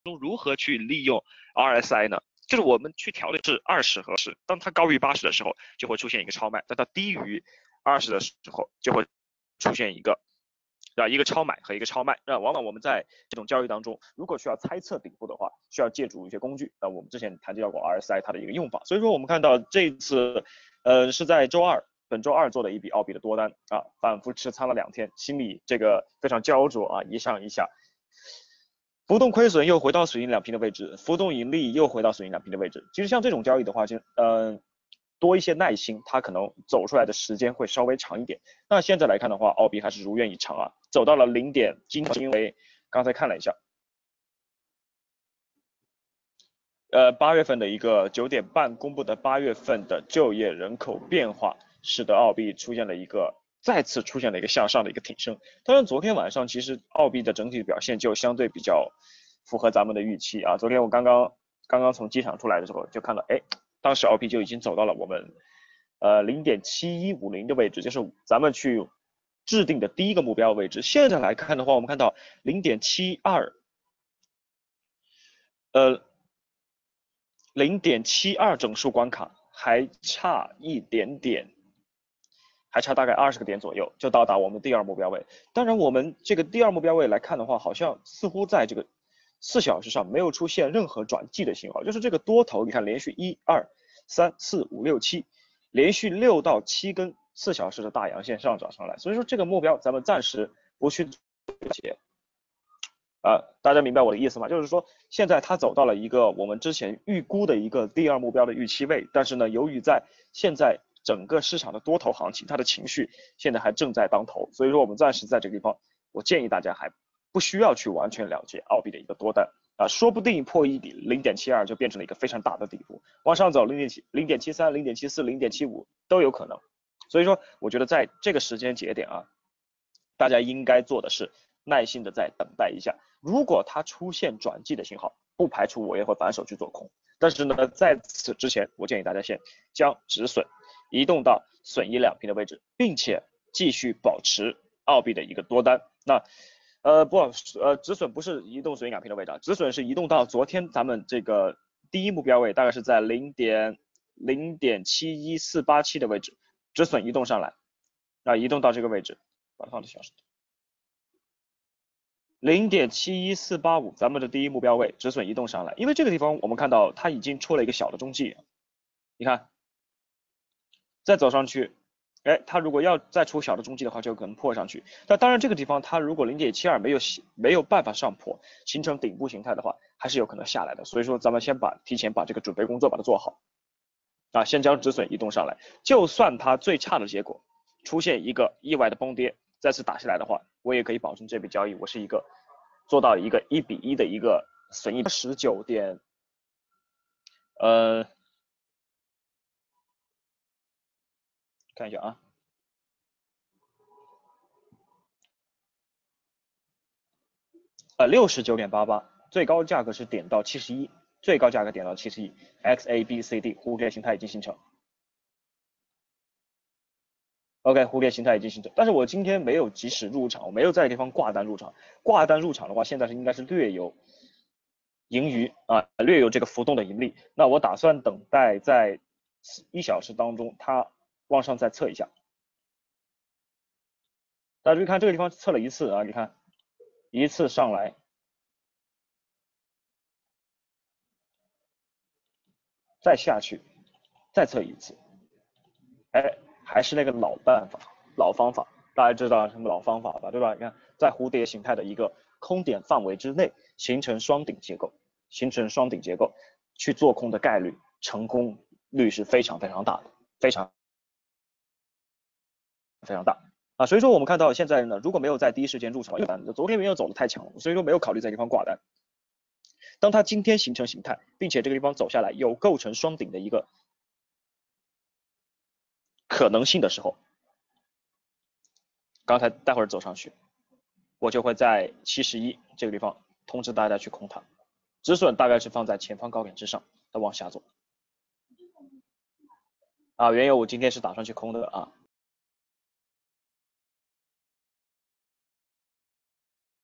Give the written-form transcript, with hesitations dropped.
中如何去利用 RSI 呢？就是我们去调的是20和10，当它高于80的时候，就会出现一个超卖；当它低于20的时候，就会出现一个超买和一个超卖。那往往我们在这种交易当中，如果需要猜测顶部的话，需要借助一些工具。那我们之前谈到过 RSI 它的一个用法，所以说我们看到这一次，是在本周二做的一笔澳币的多单啊，反复持仓了2天，心里这个非常焦灼啊，一上一下。浮动亏损又回到损益两平的位置，浮动盈利又回到损益两平的位置。其实像这种交易的话，多一些耐心，它可能走出来的时间会稍微长一点。那现在来看的话，澳币还是如愿以偿啊，走到了0点。今天因为刚才看了一下，8月份的一个9点半公布的8月份的就业人口变化，使得澳币再次出现了一个向上的一个挺升。当然，昨天晚上其实澳币的整体表现就相对比较符合咱们的预期啊。昨天我刚刚从机场出来的时候就看到，哎，当时澳币就已经走到了我们0.7150的位置，就是咱们去制定的第一个目标位置。现在来看的话，我们看到0.72，0.72整数关卡还差一点点。还差大概20个点左右就到达我们第二目标位。当然，我们这个第二目标位来看的话，好像似乎在这个4小时上没有出现任何转季的信号，就是这个多头，你看连续1、2、3、4、5、6、7，连续6到7根4小时的大阳线上涨上来，所以说这个目标咱们暂时不去解。大家明白我的意思吗？就是说，现在它走到了一个我们之前预估的一个第二目标的预期位，但是呢，由于在现在整个市场的多头行情，它的情绪现在还正在当头，所以说我们暂时在这个地方，我建议大家还不需要去完全了解澳币的一个多单啊，说不定破0.72就变成了一个非常大的底部，往上走0.73、0.74、0.75都有可能。所以说，我觉得在这个时间节点啊，大家应该做的是耐心的再等待一下。如果它出现转季的信号，不排除我也会反手去做空。但是呢，在此之前，我建议大家先将止损移动到损益两平的位置，并且继续保持澳币的一个多单。那止损不是移动损益两平的位置，止损是移动到昨天咱们这个第一目标位，大概是在0.71487的位置，止损移动上来，移动到这个位置，把它放到小时。0.71485，咱们的第一目标位，止损移动上来，因为这个地方我们看到它已经出了一个小的中继，你看，再走上去，哎，它如果要再出小的中继的话，就可能破上去。那当然，这个地方它如果0.72没有办法上破，形成顶部形态的话，还是有可能下来的。所以说，咱们提前把这个准备工作把它做好，先将止损移动上来。就算它最差的结果出现一个意外的崩跌，再次打下来的话，我也可以保证这笔交易我是做到一个1比1的一个损益。19点，看一下啊，69.88，最高价格是点到71，最高价格点到71 ，XABCD 蝴蝶形态已经形成。OK，蝴蝶形态已经形成，但是我今天没有及时入场，我没有在这个地方挂单入场。挂单入场的话，现在应该是略有盈余啊，略有这个浮动的盈利。那我打算等待在1小时当中，它往上再测一下。大家注意看这个地方测了一次啊，你看一次上来，再下去，再测一次，哎，还是那个老方法，大家知道什么老方法吧，对吧？你看在蝴蝶形态的一个空点范围之内形成双顶结构，去做空的概率成功率是非常非常大的，非常非常大啊。所以说我们看到现在呢，如果没有在第一时间入场，昨天没有走的太强了，所以说没有考虑在这地方挂单。当它今天形成形态，并且这个地方走下来有构成双顶的一个可能性的时候，待会儿走上去，我就会在71这个地方通知大家去空它，止损大概是放在前方高点之上，再往下走。原油我今天是打算去空的啊，